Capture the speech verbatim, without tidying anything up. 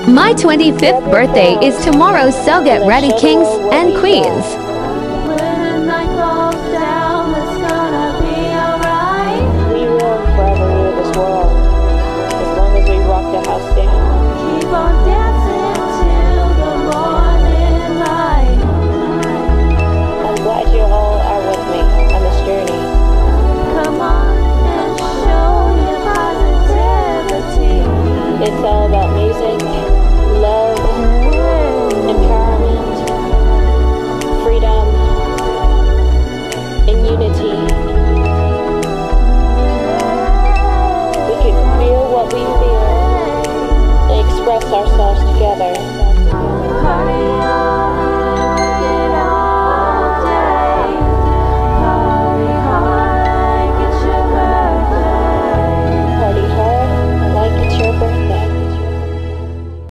My twenty-fifth birthday is tomorrow, so get ready, kings and queens.